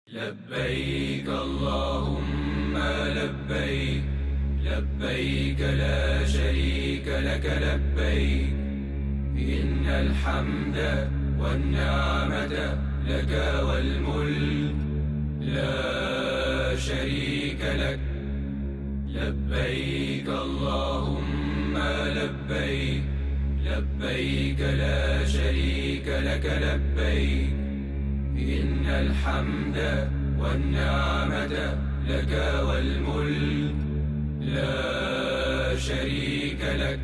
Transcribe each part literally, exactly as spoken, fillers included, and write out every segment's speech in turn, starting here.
لبيك اللهم لبيك، لبيك لا شريك لك لبيك، إن الحمد والنعمة لك والملك لا شريك لك. لبيك اللهم لبيك، لبيك لا شريك لك لبيك، إن الحمد والنعمة لك والملك لا شريك لك.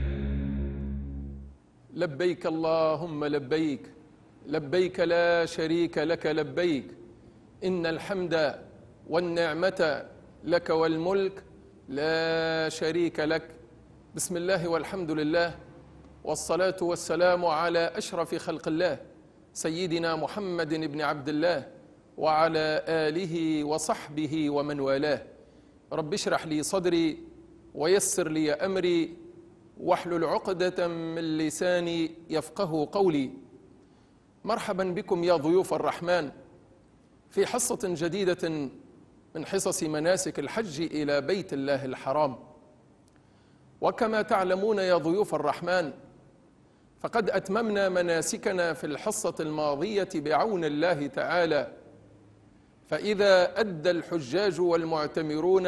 لبيك اللهم لبيك، لبيك لا شريك لك لبيك، إن الحمد والنعمة لك والملك لا شريك لك. بسم الله والحمد لله، والصلاة والسلام على أشرف خلق الله سيدنا محمد بن عبد الله وعلى آله وصحبه ومن والاه. رب اشرح لي صدري ويسر لي أمري واحلل عقدة من لساني يفقه قولي. مرحبا بكم يا ضيوف الرحمن في حصة جديدة من حصص مناسك الحج إلى بيت الله الحرام. وكما تعلمون يا ضيوف الرحمن، فقد أتممنا مناسكنا في الحصة الماضية بعون الله تعالى، فإذا أدى الحجاج والمعتمرون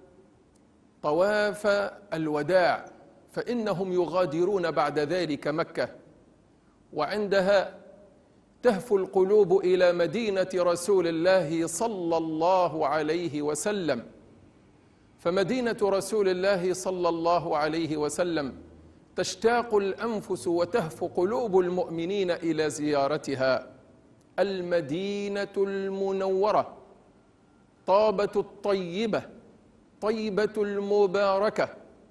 طواف الوداع فإنهم يغادرون بعد ذلك مكة، وعندها تهفو القلوب إلى مدينة رسول الله صلى الله عليه وسلم. فمدينة رسول الله صلى الله عليه وسلم تشتاق الأنفس وتهفو قلوب المؤمنين إلى زيارتها. المدينة المنورة، طابة الطيبة، طيبة المباركة،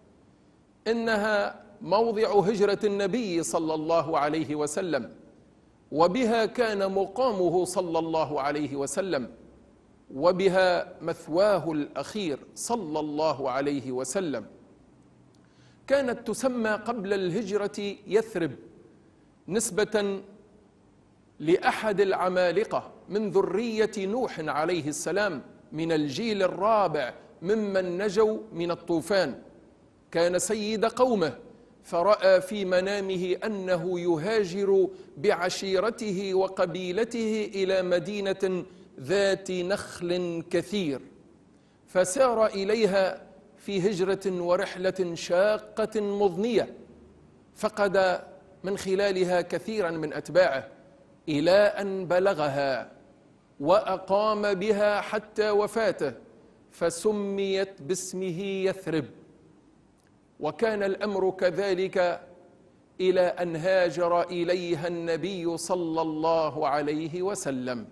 إنها موضع هجرة النبي صلى الله عليه وسلم، وبها كان مقامه صلى الله عليه وسلم، وبها مثواه الأخير صلى الله عليه وسلم. كانت تسمى قبل الهجرة يثرب نسبة لأحد العمالقة من ذرية نوح عليه السلام من الجيل الرابع ممن نجوا من الطوفان. كان سيد قومه، فرأى في منامه أنه يهاجر بعشيرته وقبيلته إلى مدينة ذات نخل كثير، فسار إليها في هجرة ورحلة شاقة مضنية، فقد من خلالها كثيرا من أتباعه إلى أن بلغها وأقام بها حتى وفاته، فسميت باسمه يثرب. وكان الأمر كذلك إلى أن هاجر إليها النبي صلى الله عليه وسلم.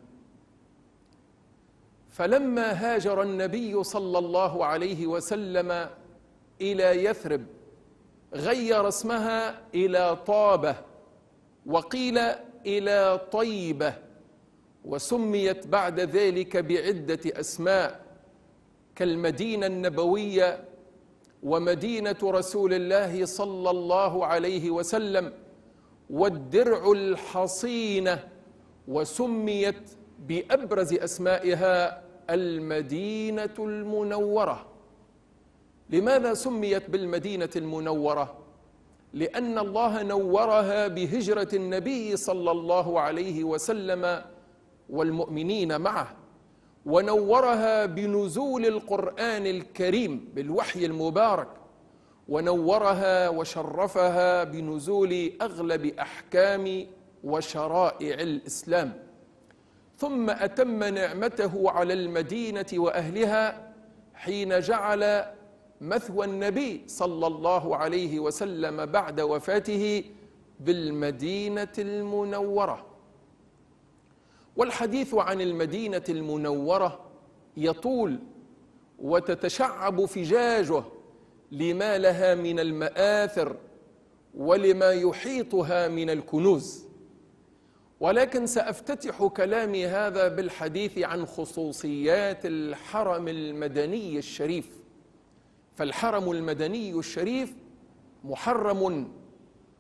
فلما هاجر النبي صلى الله عليه وسلم إلى يثرب غير اسمها إلى طابة، وقيل إلى طيبة، وسميت بعد ذلك بعدة أسماء كالمدينة النبوية ومدينة رسول الله صلى الله عليه وسلم والدرع الحصينة، وسميت بأبرز أسمائها المدينة المنورة. لماذا سميت بالمدينة المنورة؟ لأن الله نورها بهجرة النبي صلى الله عليه وسلم والمؤمنين معه، ونورها بنزول القرآن الكريم بالوحي المبارك، ونورها وشرفها بنزول أغلب أحكام وشرائع الإسلام. ثم أتم نعمته على المدينة وأهلها حين جعل مثوى النبي صلى الله عليه وسلم بعد وفاته بالمدينة المنورة. والحديث عن المدينة المنورة يطول وتتشعب فجاجه لما لها من المآثر ولما يحيطها من الكنوز، ولكن سأفتتح كلامي هذا بالحديث عن خصوصيات الحرم المدني الشريف. فالحرم المدني الشريف محرم،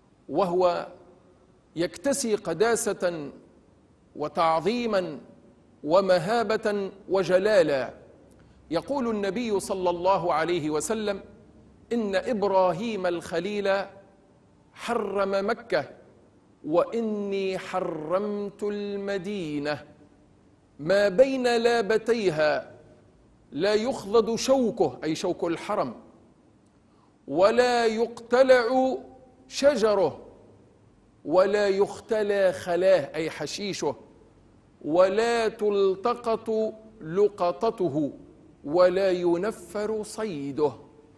وهو يكتسي قداسة وتعظيما ومهابة وجلالا. يقول النبي صلى الله عليه وسلم: إن إبراهيم الخليل حرم مكة وإني حرمت المدينة، ما بين لابتيها لا يخضد شوكه، أي شوك الحرم، ولا يقتلع شجره، ولا يختلى خلاه، أي حشيشه، ولا تلتقط لقطته، ولا ينفر صيده.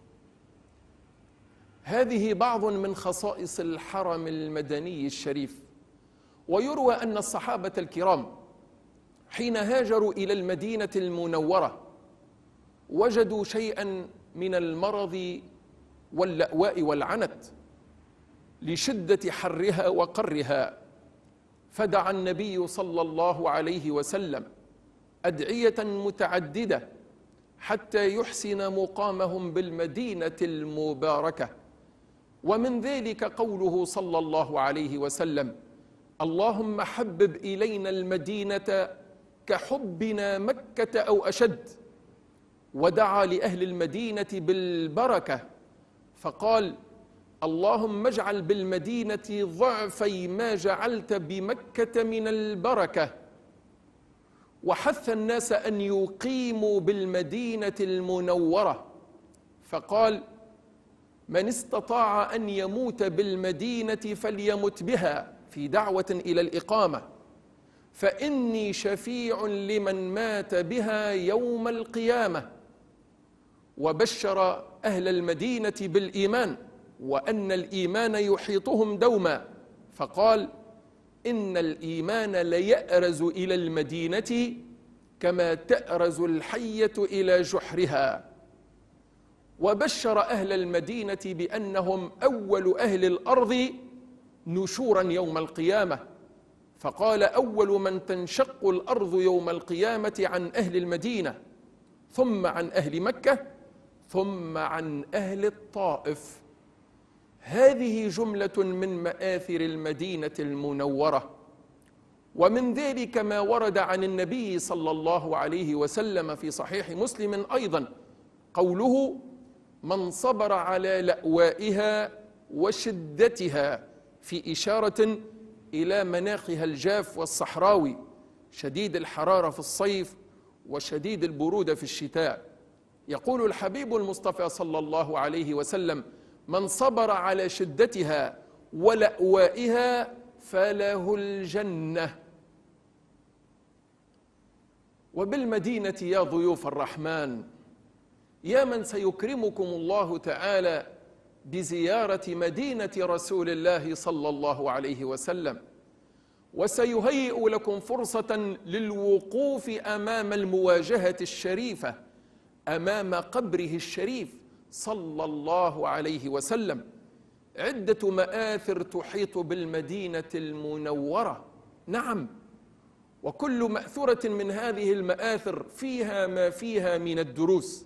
هذه بعض من خصائص الحرم المدني الشريف. ويروى أن الصحابة الكرام حين هاجروا إلى المدينة المنورة وجدوا شيئا من المرض واللأواء والعنت لشدة حرها وقرها، فدعا النبي صلى الله عليه وسلم أدعية متعددة حتى يحسن مقامهم بالمدينة المباركة. ومن ذلك قوله صلى الله عليه وسلم: اللهم حبب إلينا المدينة كحبنا مكة أو أشد. ودعا لأهل المدينة بالبركة فقال: اللهم اجعل بالمدينة ضعفي ما جعلت بمكة من البركة. وحث الناس أن يقيموا بالمدينة المنورة فقال: من استطاع أن يموت بالمدينة فليمت بها، في دعوة إلى الإقامة، فإني شفيع لمن مات بها يوم القيامة. وبشر أهل المدينة بالإيمان وأن الإيمان يحيطهم دوما، فقال: إن الإيمان ليأرز إلى المدينة كما تأرز الحية إلى جحرها. وبشر أهل المدينة بأنهم أول أهل الأرض نشورا يوم القيامة، فقال: أول من تنشق الأرض يوم القيامة عن أهل المدينة، ثم عن أهل مكة، ثم عن أهل الطائف. هذه جملة من مآثر المدينة المنورة. ومن ذلك ما ورد عن النبي صلى الله عليه وسلم في صحيح مسلم أيضا قوله: من صبر على لأوائها وشدتها، في إشارة إلى مناخها الجاف والصحراوي، شديد الحرارة في الصيف وشديد البرودة في الشتاء. يقول الحبيب المصطفى صلى الله عليه وسلم: من صبر على شدتها ولأوائها فله الجنة. وبالمدينة يا ضيوف الرحمن، يا من سيكرمكم الله تعالى بزيارة مدينة رسول الله صلى الله عليه وسلم، وسيهيئ لكم فرصة للوقوف أمام المواجهة الشريفة، أمام قبره الشريف صلى الله عليه وسلم. عدة مآثر تحيط بالمدينة المنورة، نعم، وكل مأثورة من هذه المآثر فيها ما فيها من الدروس.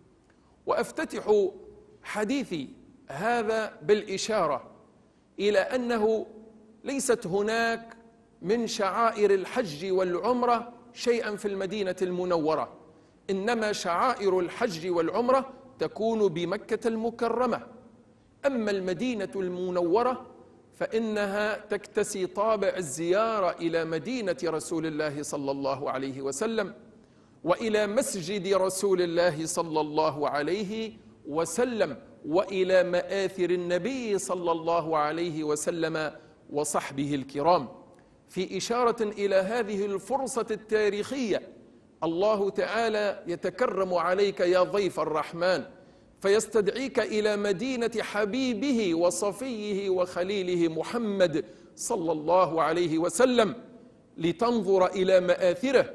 وأفتتح حديثي هذا بالإشارة إلى أنه ليست هناك من شعائر الحج والعمرة شيئا في المدينة المنورة، إنما شعائر الحج والعمرة تكون بمكة المكرمة. أما المدينة المنورة فإنها تكتسي طابع الزيارة إلى مدينة رسول الله صلى الله عليه وسلم، وإلى مسجد رسول الله صلى الله عليه وسلم، وإلى مآثر النبي صلى الله عليه وسلم وصحبه الكرام، في إشارة إلى هذه الفرصة التاريخية. الله تعالى يتكرم عليك يا ضيف الرحمن فيستدعيك إلى مدينة حبيبه وصفيه وخليله محمد صلى الله عليه وسلم، لتنظر إلى مآثره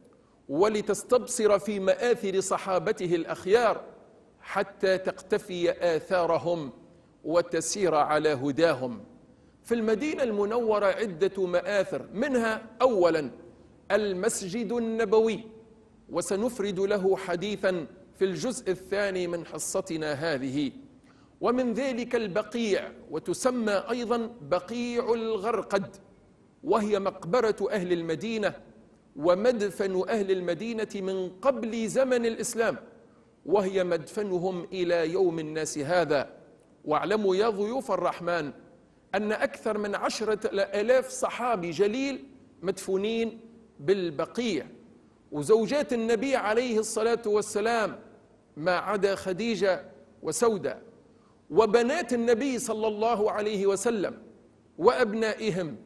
ولتستبصر في مآثر صحابته الأخيار، حتى تقتفي آثارهم وتسير على هداهم. في المدينة المنورة عدة مآثر، منها أولا المسجد النبوي، وسنفرد له حديثا في الجزء الثاني من حصتنا هذه. ومن ذلك البقيع، وتسمى أيضا بقيع الغرقد، وهي مقبرة أهل المدينة، ومدفن أهل المدينة من قبل زمن الإسلام، وهي مدفنهم إلى يوم الناس هذا. واعلموا يا ضيوف الرحمن أن أكثر من عشرة آلاف صحابي جليل مدفونين بالبقيع، وزوجات النبي عليه الصلاة والسلام ما عدا خديجة وسودة، وبنات النبي صلى الله عليه وسلم وأبنائهم،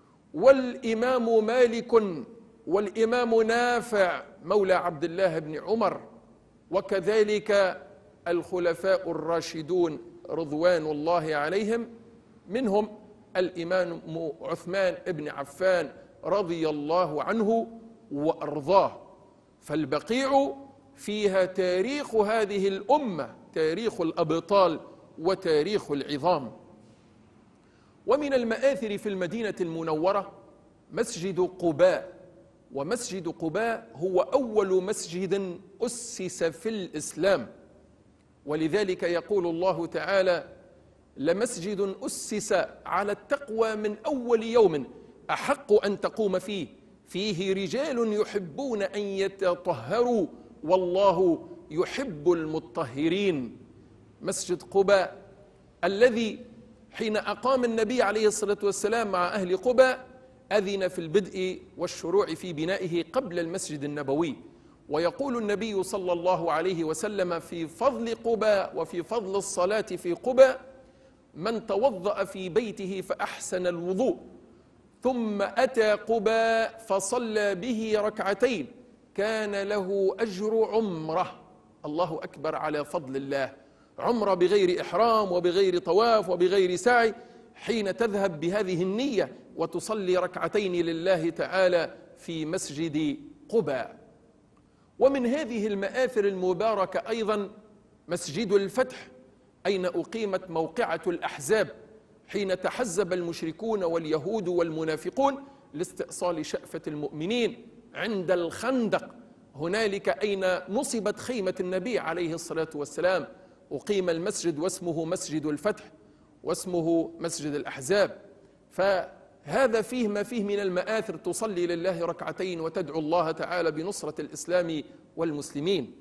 والإمام مالك والإمام نافع مولى عبد الله بن عمر، وكذلك الخلفاء الراشدون رضوان الله عليهم، منهم الإمام عثمان بن عفان رضي الله عنه وأرضاه. فالبقيع فيها تاريخ هذه الأمة، تاريخ الأبطال وتاريخ العظام. ومن المآثر في المدينة المنورة مسجد قباء، ومسجد قباء هو أول مسجد أسس في الإسلام، ولذلك يقول الله تعالى: لمسجد أسس على التقوى من أول يوم أحق أن تقوم فيه فيه رجال يحبون أن يتطهروا والله يحب المطهرين. مسجد قباء الذي حين أقام النبي عليه الصلاة والسلام مع أهل قباء أذن في البدء والشروع في بنائه قبل المسجد النبوي. ويقول النبي صلى الله عليه وسلم في فضل قباء وفي فضل الصلاة في قباء: من توضأ في بيته فأحسن الوضوء ثم أتى قباء فصلى به ركعتين كان له أجر عمره. الله أكبر على فضل الله، عمره بغير إحرام وبغير طواف وبغير سعي، حين تذهب بهذه النية وتصلي ركعتين لله تعالى في مسجد قباء. ومن هذه المآثر المباركة أيضا مسجد الفتح، أين أقيمت موقعة الأحزاب حين تحزب المشركون واليهود والمنافقون لاستئصال شأفة المؤمنين عند الخندق، هنالك أين نصبت خيمة النبي عليه الصلاة والسلام أقيم المسجد واسمه مسجد الفتح واسمه مسجد الأحزاب. فهذا فيه ما فيه من المآثر، تصلي لله ركعتين وتدعو الله تعالى بنصرة الإسلام والمسلمين.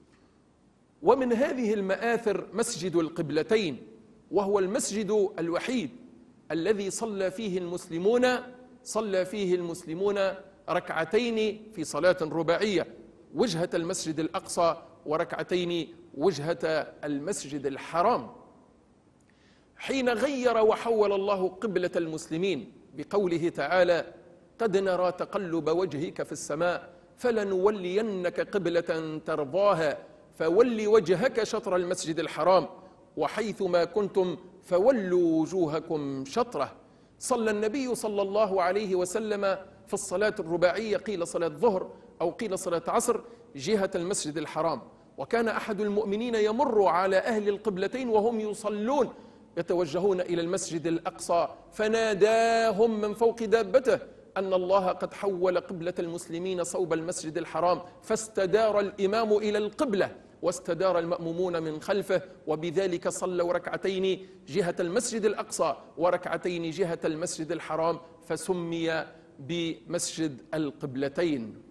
ومن هذه المآثر مسجد القبلتين، وهو المسجد الوحيد الذي صلى فيه المسلمون صلى فيه المسلمون ركعتين في صلاة رباعية، وجهة المسجد الأقصى وركعتين وجهة المسجد الحرام. حين غير وحول الله قبلة المسلمين بقوله تعالى: قد نرى تقلب وجهك في السماء فلنولينك قبلة ترضاها فول وجهك شطر المسجد الحرام وحيث ما كنتم فولوا وجوهكم شطره. صلى النبي صلى الله عليه وسلم في الصلاة الرباعية، قيل صلاة ظهر أو قيل صلاة عصر، جهة المسجد الحرام، وكان أحد المؤمنين يمر على أهل القبلتين وهم يصلون يتوجهون إلى المسجد الأقصى فناداهم من فوق دابته أن الله قد حول قبلة المسلمين صوب المسجد الحرام، فاستدار الإمام إلى القبلة واستدار المأمومون من خلفه، وبذلك صلوا ركعتين جهة المسجد الأقصى وركعتين جهة المسجد الحرام، فسمي بمسجد القبلتين.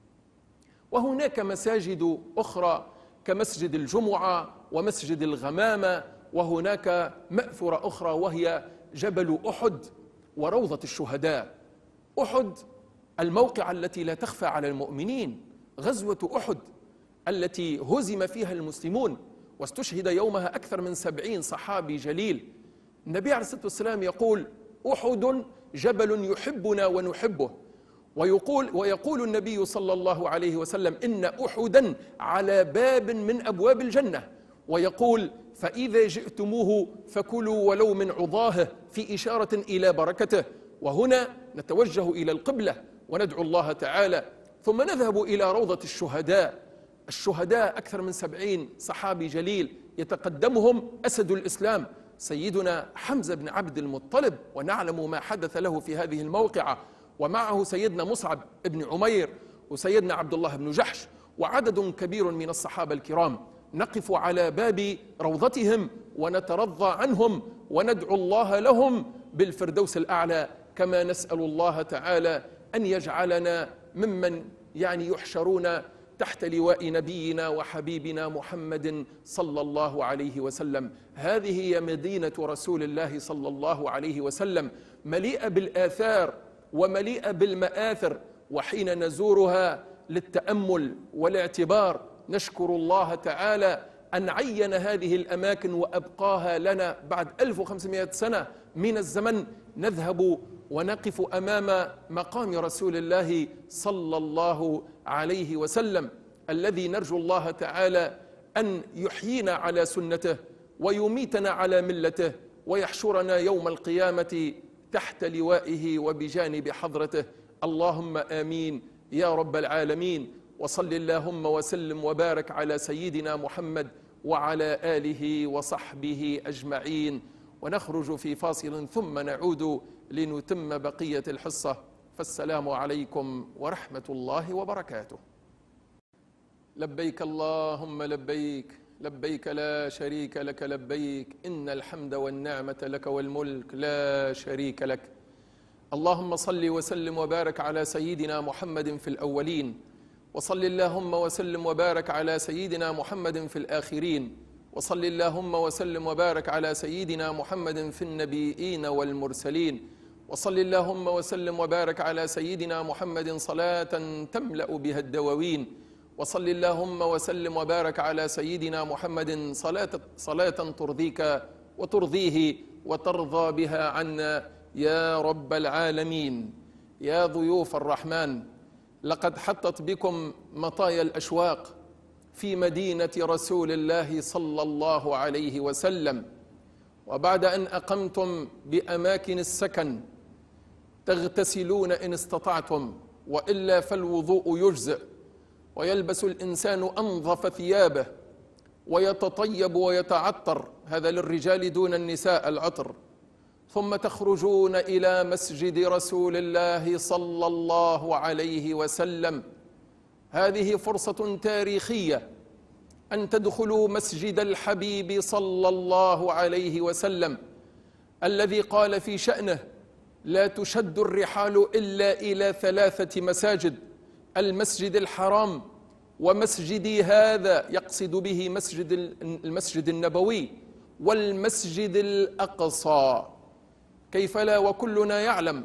وهناك مساجد أخرى كمسجد الجمعة ومسجد الغمامة، وهناك مأثرة أخرى وهي جبل أحد وروضة الشهداء. أحد الموقع التي لا تخفى على المؤمنين، غزوة أحد التي هزم فيها المسلمون واستشهد يومها أكثر من سبعين صحابي جليل. النبي عليه الصلاة والسلام يقول: أحد جبل يحبنا ونحبه، ويقول, ويقول النبي صلى الله عليه وسلم: إن أحدا على باب من أبواب الجنة، ويقول: فإذا جئتموه فكلوا ولو من عضاه، في إشارة إلى بركته. وهنا نتوجه إلى القبلة وندعو الله تعالى، ثم نذهب إلى روضة الشهداء. الشهداء أكثر من سبعين صحابي جليل، يتقدمهم أسد الإسلام سيدنا حمزة بن عبد المطلب، ونعلم ما حدث له في هذه الموقعة، ومعه سيدنا مصعب بن عمير وسيدنا عبد الله بن جحش وعدد كبير من الصحابة الكرام. نقف على باب روضتهم ونترضى عنهم وندعو الله لهم بالفردوس الأعلى، كما نسأل الله تعالى أن يجعلنا ممن يعني يحشرون تحت لواء نبينا وحبيبنا محمد صلى الله عليه وسلم. هذه هي مدينة رسول الله صلى الله عليه وسلم، مليئة بالآثار ومليئة بالمآثر، وحين نزورها للتأمل والاعتبار نشكر الله تعالى أن عين هذه الأماكن وأبقاها لنا بعد ألف وخمسمائة سنة من الزمن. نذهب ونقف أمام مقام رسول الله صلى الله عليه وسلم الذي نرجو الله تعالى أن يحيينا على سنته ويميتنا على ملته ويحشرنا يوم القيامة تحت لوائه وبجانب حضرته. اللهم آمين يا رب العالمين. وصل اللهم وسلم وبارك على سيدنا محمد وعلى آله وصحبه أجمعين. ونخرج في فاصل ثم نعود لنتم بقية الحصة. فالسلام عليكم ورحمة الله وبركاته. لبيك اللهم لبيك، لبيك لا شريك لك لبيك، إن الحمد والنعمة لك والملك لا شريك لك. اللهم صل وسلم وبارك على سيدنا محمد في الأولين، وصل اللهم وسلم وبارك على سيدنا محمد في الآخرين، وصل اللهم وسلم وبارك على سيدنا محمد في النبيين والمرسلين، وصل اللهم وسلم وبارك على سيدنا محمد صلاة تملأ بها الدواوين، وصل اللهم وسلم وبارك على سيدنا محمد صلاة, صلاة ترضيك وترضيه وترضى بها عنا يا رب العالمين. يا ضيوف الرحمن، لقد حطت بكم مطايا الأشواق في مدينة رسول الله صلى الله عليه وسلم، وبعد أن أقمتم بأماكن السكن تغتسلون إن استطعتم، وإلا فالوضوء يجزئ، ويلبس الإنسان أنظف ثيابه ويتطيب ويتعطر، هذا للرجال دون النساء العطر، ثم تخرجون إلى مسجد رسول الله صلى الله عليه وسلم. هذه فرصة تاريخية أن تدخلوا مسجد الحبيب صلى الله عليه وسلم الذي قال في شأنه: لا تشد الرحال إلا إلى ثلاثة مساجد، المسجد الحرام ومسجدي هذا، يقصد به مسجد المسجد النبوي، والمسجد الأقصى. كيف لا وكلنا يعلم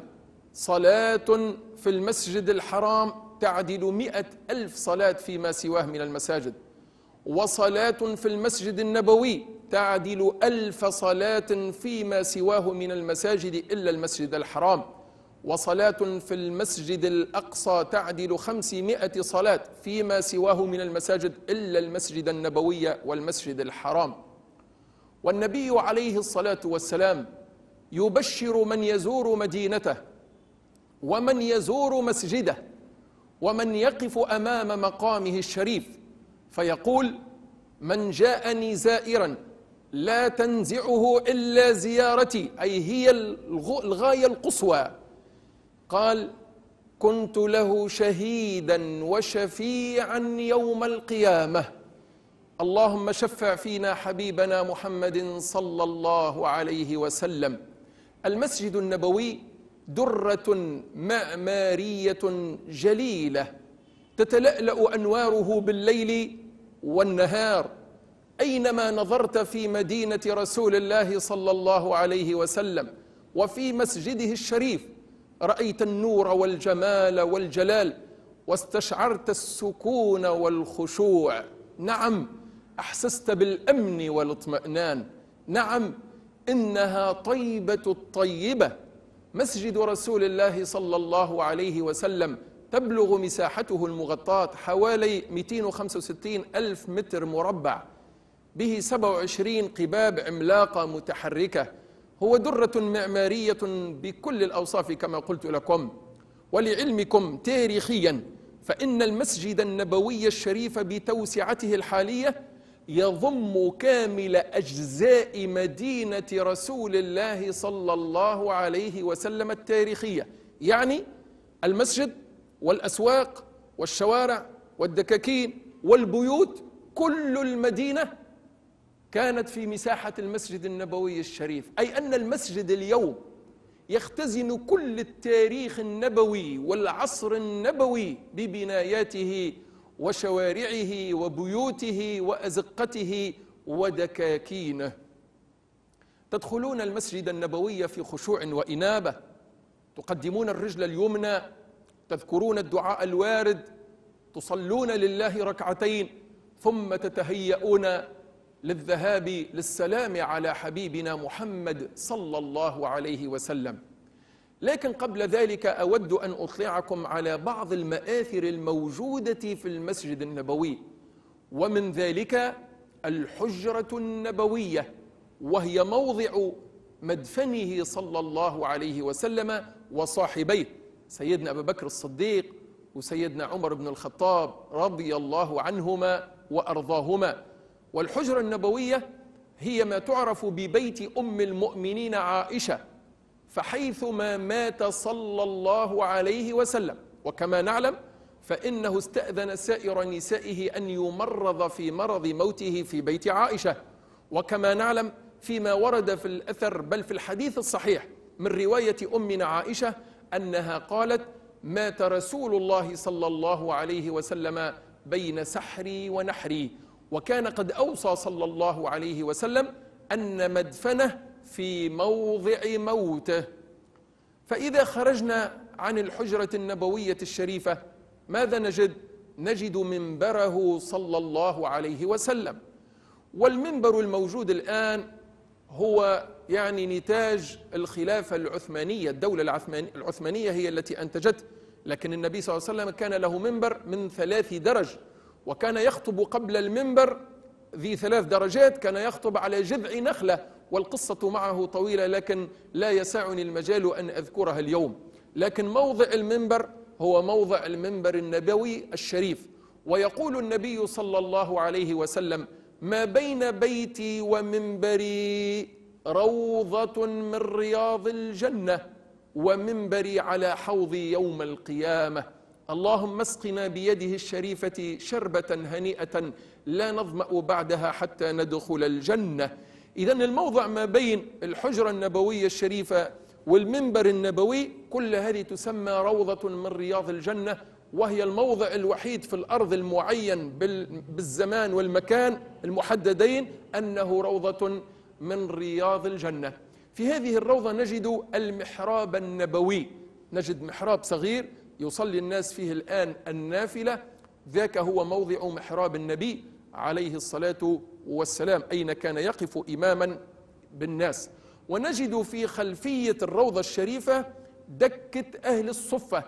صلاة في المسجد الحرام تعدل مئة ألف صلاة فيما سواه من المساجد، وصلاة في المسجد النبوي تعدل ألف صلاة فيما سواه من المساجد إلا المسجد الحرام، وصلاة في المسجد الأقصى تعدل خمسمائة صلاة فيما سواه من المساجد إلا المسجد النبوي والمسجد الحرام. والنبي عليه الصلاة والسلام يبشر من يزور مدينته ومن يزور مسجده ومن يقف أمام مقامه الشريف، فيقول: من جاءني زائرا لا تنزعه إلا زيارتي، أي هي الغاية القصوى. قال: كنت له شهيدا وشفيعا يوم القيامة. اللهم شفع فينا حبيبنا محمد صلى الله عليه وسلم. المسجد النبوي درة معمارية جليلة تتلألأ أنواره بالليل والنهار. أينما نظرت في مدينة رسول الله صلى الله عليه وسلم وفي مسجده الشريف رأيت النور والجمال والجلال، واستشعرت السكون والخشوع. نعم، أحسست بالأمن والاطمئنان. نعم، إنها طيبة الطيبة. مسجد رسول الله صلى الله عليه وسلم تبلغ مساحته المغطاة حوالي مئتين وخمسة وستين ألف متر مربع، به سبع وعشرين قباب عملاقة متحركة. هو درة معمارية بكل الأوصاف كما قلت لكم. ولعلمكم تاريخيا فإن المسجد النبوي الشريف بتوسعته الحالية يضم كامل أجزاء مدينة رسول الله صلى الله عليه وسلم التاريخية، يعني المسجد والأسواق والشوارع والدكاكين والبيوت، كل المدينة كانت في مساحة المسجد النبوي الشريف. أي أن المسجد اليوم يختزن كل التاريخ النبوي والعصر النبوي ببناياته وشوارعه وبيوته وأزقته ودكاكينه. تدخلون المسجد النبوي في خشوع وإنابة، تقدمون الرجل اليمنى، تذكرون الدعاء الوارد، تصلون لله ركعتين، ثم تتهيئون للذهاب للسلام على حبيبنا محمد صلى الله عليه وسلم. لكن قبل ذلك أود أن أطلعكم على بعض المآثر الموجودة في المسجد النبوي، ومن ذلك الحجرة النبوية، وهي موضع مدفنه صلى الله عليه وسلم وصاحبيه سيدنا أبي بكر الصديق وسيدنا عمر بن الخطاب رضي الله عنهما وأرضاهما. والحجرة النبوية هي ما تعرف ببيت أم المؤمنين عائشة، فحيثما مات صلى الله عليه وسلم، وكما نعلم فإنه استأذن سائر نسائه أن يمرض في مرض موته في بيت عائشة، وكما نعلم فيما ورد في الأثر بل في الحديث الصحيح من رواية أمنا عائشة أنها قالت: مات رسول الله صلى الله عليه وسلم بين سحري ونحري، وكان قد أوصى صلى الله عليه وسلم أن مدفنه في موضع موته. فإذا خرجنا عن الحجرة النبوية الشريفة ماذا نجد؟ نجد منبره صلى الله عليه وسلم. والمنبر الموجود الآن هو يعني نتاج الخلافة العثمانية، الدولة العثمانية هي التي أنتجته، لكن النبي صلى الله عليه وسلم كان له منبر من ثلاث درج، وكان يخطب قبل المنبر ذي ثلاث درجات، كان يخطب على جذع نخلة، والقصة معه طويلة لكن لا يسعني المجال أن أذكرها اليوم. لكن موضع المنبر هو موضع المنبر النبوي الشريف. ويقول النبي صلى الله عليه وسلم: ما بين بيتي ومنبري روضة من رياض الجنة، ومنبري على حوضي يوم القيامة. اللهم اسقنا بيده الشريفة شربة هنيئة لا نظمأ بعدها حتى ندخل الجنة. إذن الموضع ما بين الحجرة النبوية الشريفة والمنبر النبوي كل هذه تسمى روضة من رياض الجنة، وهي الموضع الوحيد في الأرض المعين بالزمان والمكان المحددين أنه روضة من رياض الجنة. في هذه الروضة نجد المحراب النبوي، نجد محراب صغير يصلي الناس فيه الآن النافلة، ذاك هو موضع محراب النبي عليه الصلاة والسلام، أين كان يقف إماما بالناس. ونجد في خلفية الروضة الشريفة دكة أهل الصفة،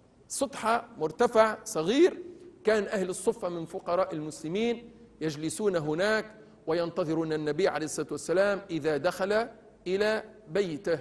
سطح مرتفع صغير، كان أهل الصفة من فقراء المسلمين يجلسون هناك وينتظرون النبي عليه الصلاة والسلام إذا دخل إلى بيته.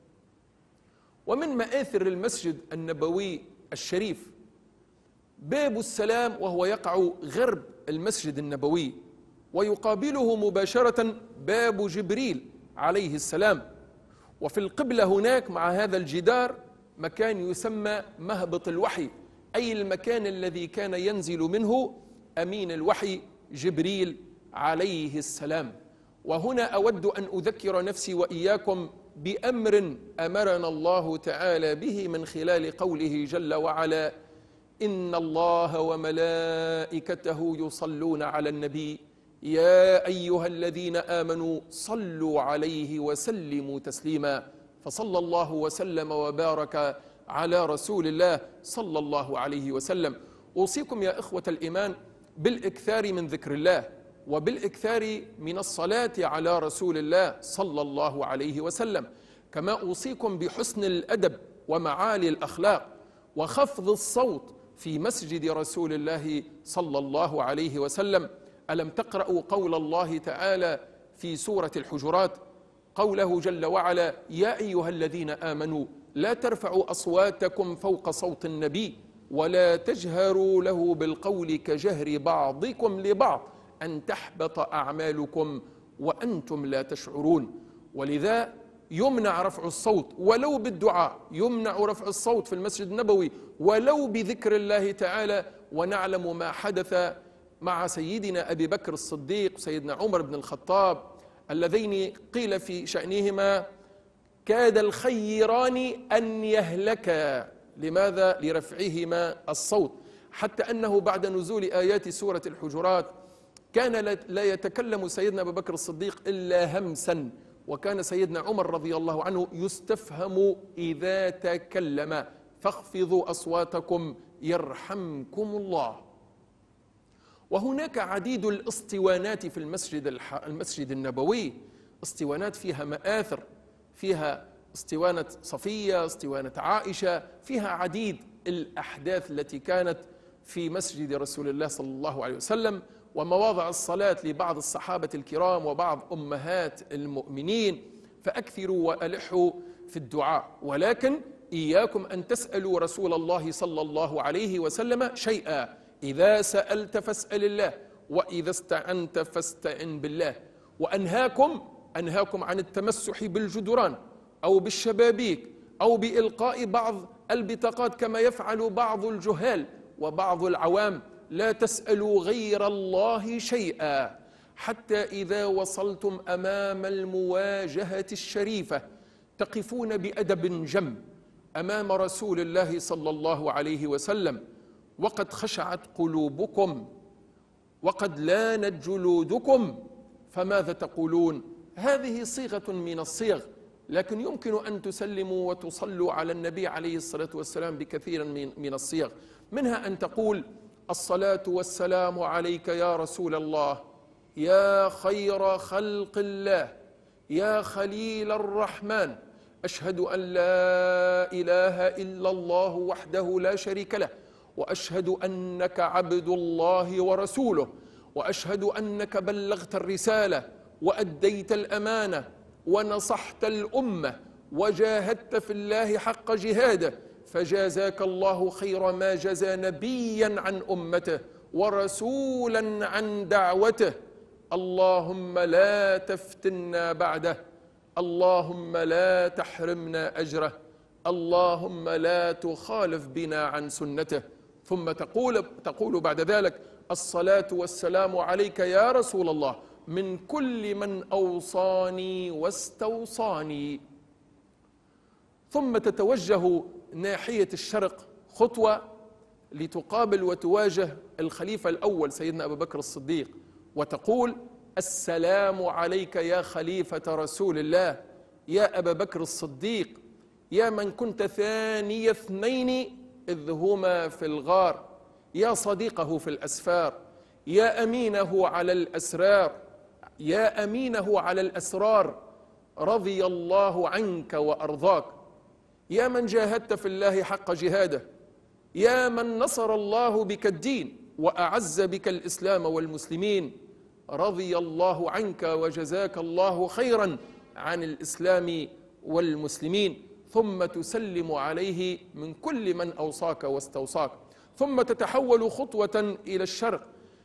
ومن مآثر المسجد النبوي الشريف باب السلام، وهو يقع غرب المسجد النبوي، ويقابله مباشرة باب جبريل عليه السلام. وفي القبلة هناك مع هذا الجدار مكان يسمى مهبط الوحي، أي المكان الذي كان ينزل منه أمين الوحي جبريل عليه السلام. وهنا أود أن أذكر نفسي وإياكم بأمر أمرنا الله تعالى به من خلال قوله جل وعلا: إن الله وملائكته يصلون على النبي يا أيها الذين آمنوا صلوا عليه وسلموا تسليما. فصلى الله وسلم وبارك على رسول الله صلى الله عليه وسلم. أوصيكم يا إخوة الإيمان بالإكثار من ذكر الله، وبالإكثار من الصلاة على رسول الله صلى الله عليه وسلم، كما أوصيكم بحسن الأدب ومعالي الأخلاق وخفض الصوت في مسجد رسول الله صلى الله عليه وسلم. ألم تقرأوا قول الله تعالى في سورة الحجرات، قوله جل وعلا: يا أيها الذين آمنوا لا ترفعوا أصواتكم فوق صوت النبي ولا تجهروا له بالقول كجهر بعضكم لبعض أن تحبط أعمالكم وأنتم لا تشعرون. ولذا يمنع رفع الصوت ولو بالدعاء، يمنع رفع الصوت في المسجد النبوي ولو بذكر الله تعالى. ونعلم ما حدث مع سيدنا أبي بكر الصديق وسيدنا عمر بن الخطاب اللذين قيل في شأنهما كاد الخيران أن يهلكا. لماذا؟ لرفعهما الصوت، حتى أنه بعد نزول آيات سورة الحجرات كان لا يتكلم سيدنا أبو بكر الصديق إلا همسا، وكان سيدنا عمر رضي الله عنه يستفهم إذا تكلم: فاخفضوا أصواتكم يرحمكم الله. وهناك عديد الاسطوانات في المسجد المسجد النبوي، اسطوانات فيها مآثر، فيها اسطوانة صفية، اسطوانة عائشة، فيها عديد الأحداث التي كانت في مسجد رسول الله صلى الله عليه وسلم، ومواضع الصلاة لبعض الصحابة الكرام وبعض أمهات المؤمنين. فأكثروا وألحوا في الدعاء، ولكن إياكم أن تسألوا رسول الله صلى الله عليه وسلم شيئا. إذا سألت فاسأل الله، وإذا استعنت فاستعن بالله. وأنهاكم أنهاكم عن التمسح بالجدران أو بالشبابيك أو بإلقاء بعض البطاقات كما يفعل بعض الجهال وبعض العوام. لا تسألوا غير الله شيئا، حتى إذا وصلتم أمام المواجهة الشريفة تقفون بأدب جم أمام رسول الله صلى الله عليه وسلم، وقد خشعت قلوبكم وقد لانت جلودكم، فماذا تقولون؟ هذه صيغة من الصيغ، لكن يمكن أن تسلموا وتصلوا على النبي عليه الصلاة والسلام بكثير من الصيغ. منها أن تقول: الصلاة والسلام عليك يا رسول الله، يا خير خلق الله، يا خليل الرحمن، أشهد أن لا إله إلا الله وحده لا شريك له، وأشهد أنك عبد الله ورسوله، وأشهد أنك بلغت الرسالة وأديت الأمانة ونصحت الأمة وجاهدت في الله حق جهاده، فجازاك الله خير ما جزى نبيا عن أمته ورسولا عن دعوته. اللهم لا تفتنا بعده، اللهم لا تحرمنا أجره، اللهم لا تخالف بنا عن سنته. ثم تقول, تقول بعد ذلك: الصلاة والسلام عليك يا رسول الله من كل من أوصاني واستوصاني. ثم تتوجه ناحية الشرق خطوة لتقابل وتواجه الخليفة الأول سيدنا أبو بكر الصديق، وتقول: السلام عليك يا خليفة رسول الله، يا أبا بكر الصديق، يا من كنت ثاني اثنين إذ هما في الغار، يا صديقه في الأسفار، يا أمينه على الأسرار، يا أمينه على الأسرار، رضي الله عنك وأرضاك، يا من جاهدت في الله حق جهاده، يا من نصر الله بك الدين وأعز بك الإسلام والمسلمين، رضي الله عنك وجزاك الله خيرا عن الإسلام والمسلمين. ثم تسلم عليه من كل من أوصاك واستوصاك. ثم تتحول خطوة إلى الشرق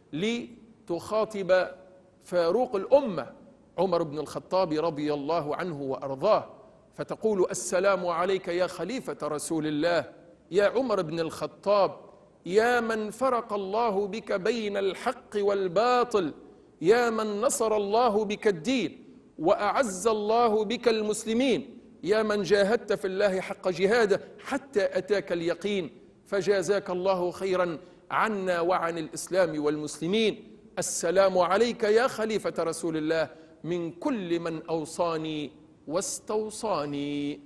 لتخاطب فاروق الأمة عمر بن الخطاب رضي الله عنه وأرضاه، فتقول: السلام عليك يا خليفة رسول الله، يا عمر بن الخطاب، يا من فرق الله بك بين الحق والباطل، يا من نصر الله بك الدين وأعز الله بك المسلمين، يا من جاهدت في الله حق جهاده حتى أتاك اليقين، فجازاك الله خيرا عنا وعن الإسلام والمسلمين. السلام عليك يا خليفة رسول الله من كل من أوصاني واستوصاني.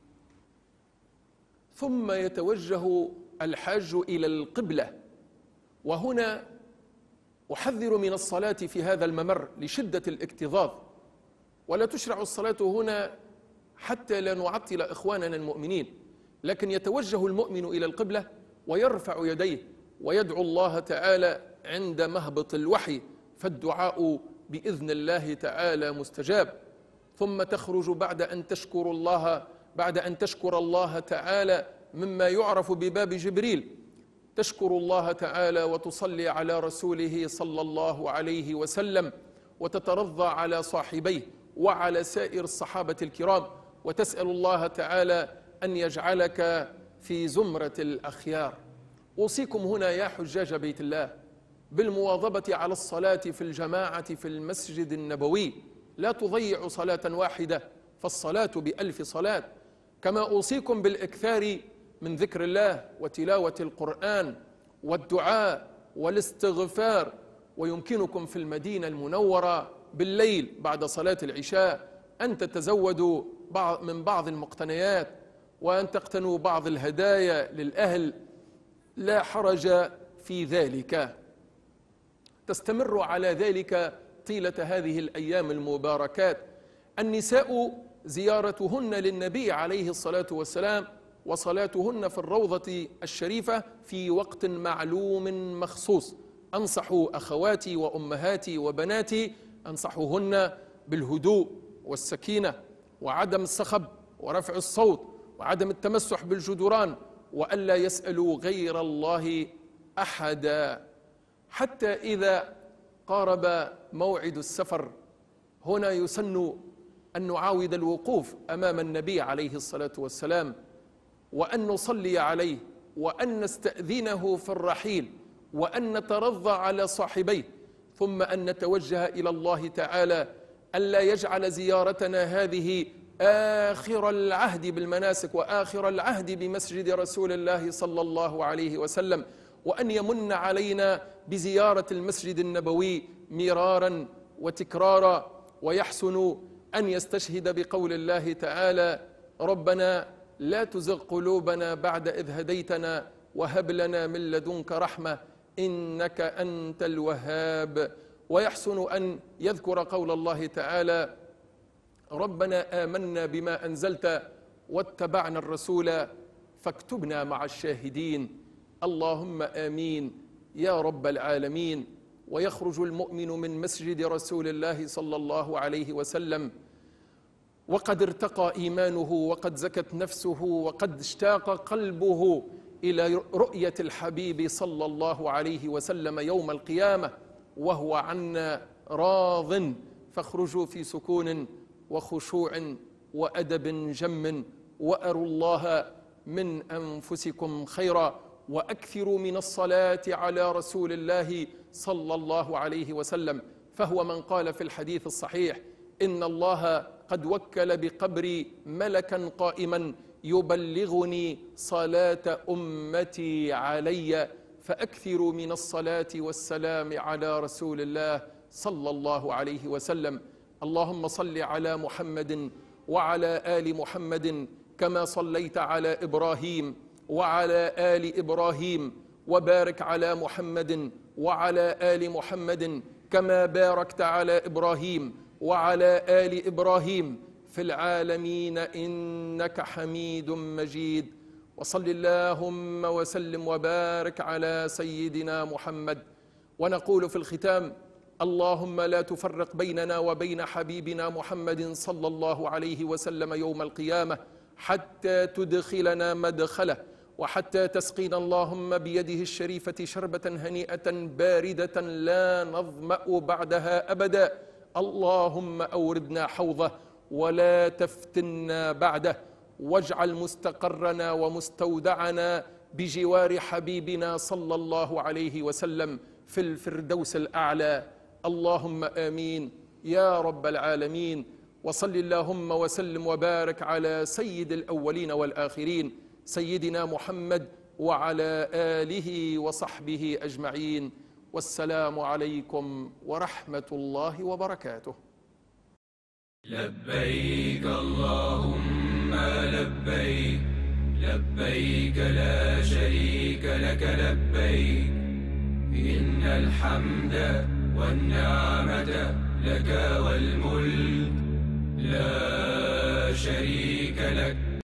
ثم يتوجه الحاج إلى القبلة، وهنا أحذر من الصلاة في هذا الممر لشدة الاكتظاظ، ولا تشرع الصلاة هنا حتى لا نعطل إخواننا المؤمنين، لكن يتوجه المؤمن إلى القبلة ويرفع يديه ويدعو الله تعالى عند مهبط الوحي، فالدعاء بإذن الله تعالى مستجاب. ثم تخرج بعد أن تشكر الله بعد أن تشكر الله تعالى مما يعرف بباب جبريل، تشكر الله تعالى وتصلي على رسوله صلى الله عليه وسلم، وتترضى على صاحبيه وعلى سائر الصحابة الكرام، وتسأل الله تعالى أن يجعلك في زمرة الأخيار. أوصيكم هنا يا حجاج بيت الله بالمواظبة على الصلاة في الجماعة في المسجد النبوي، لا تضيعوا صلاة واحدة فالصلاة بألف صلاة. كما أوصيكم بالإكثار من ذكر الله وتلاوة القرآن والدعاء والاستغفار. ويمكنكم في المدينة المنورة بالليل بعد صلاة العشاء أن تتزودوا من بعض المقتنيات وأن تقتنوا بعض الهدايا للأهل، لا حرج في ذلك. تستمر على ذلك طيلة هذه الأيام المباركات. النساء زيارتهن للنبي عليه الصلاة والسلام وصلاتهن في الروضة الشريفة في وقت معلوم مخصوص. أنصح أخواتي وأمهاتي وبناتي، أنصحهن بالهدوء والسكينة وعدم الصخب ورفع الصوت وعدم التمسح بالجدران، وألا يسألوا غير الله أحدا. حتى إذا قارب موعد السفر هنا يسن أن نعاود الوقوف أمام النبي عليه الصلاة والسلام، وأن نصلي عليه، وأن نستأذنه في الرحيل، وأن نترضى على صاحبيه، ثم أن نتوجه إلى الله تعالى ألا يجعل زيارتنا هذه آخر العهد بالمناسك وآخر العهد بمسجد رسول الله صلى الله عليه وسلم، وأن يمن علينا بزيارة المسجد النبوي مرارا وتكرارا. ويحسن أن يستشهد بقول الله تعالى: ربنا لا تزغ قلوبنا بعد إذ هديتنا وهب لنا من لدنك رحمة إنك أنت الوهاب. ويحسن أن يذكر قول الله تعالى: ربنا آمنا بما أنزلت واتبعنا الرسول فاكتبنا مع الشاهدين. اللهم آمين يا رب العالمين. ويخرج المؤمن من مسجد رسول الله صلى الله عليه وسلم وقد ارتقى إيمانه وقد زكت نفسه وقد اشتاق قلبه إلى رؤية الحبيب صلى الله عليه وسلم يوم القيامة وهو عنا راض. فاخرجوا في سكون وخشوع وأدب جم، وأروا الله من أنفسكم خيرا، وأكثروا من الصلاة على رسول الله صلى الله عليه وسلم. فهو من قال في الحديث الصحيح: إن الله قد وكل بقبري ملكا قائما يبلغني صلاة أمتي علي، فأكثروا من الصلاة والسلام على رسول الله صلى الله عليه وسلم. اللهم صل على محمد وعلى آل محمد كما صليت على إبراهيم وعلى آل إبراهيم، وبارك على محمد وعلى آل محمد كما باركت على إبراهيم وعلى آل إبراهيم في العالمين إنك حميد مجيد. وصل اللهم وسلم وبارك على سيدنا محمد. ونقول في الختام: اللهم لا تفرق بيننا وبين حبيبنا محمد صلى الله عليه وسلم يوم القيامة حتى تدخلنا مدخله، وحتى تسقينا اللهم بيده الشريفة شربة هنيئة باردة لا نظمأ بعدها أبدا. اللهم أوردنا حوضه ولا تفتنا بعده، واجعل مستقرنا ومستودعنا بجوار حبيبنا صلى الله عليه وسلم في الفردوس الأعلى. اللهم آمين يا رب العالمين. وصل اللهم وسلم وبارك على سيد الأولين والآخرين سيدنا محمد وعلى آله وصحبه أجمعين. والسلام عليكم ورحمة الله وبركاته. لبيك اللهم لبيك، لبيك لا شريك لك لبيك، إن الحمد والنعمة لك والملك لا شريك لك.